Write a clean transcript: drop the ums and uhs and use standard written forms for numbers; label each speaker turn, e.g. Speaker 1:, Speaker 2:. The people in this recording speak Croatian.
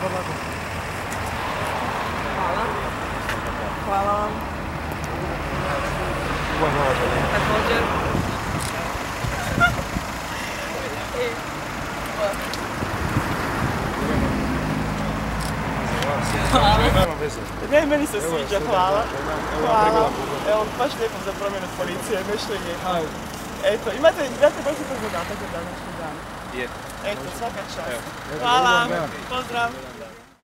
Speaker 1: Hvala. Hvala vam. Također. Hvala. Ne, meni se sviđa, hvala. Hvala. Evo, baš lijepo za promjenu policije, mišljenje. Eto, imate baš zadatak za današnji dan.
Speaker 2: Je.
Speaker 1: Eto, svaka čast. Hvala, pozdrav.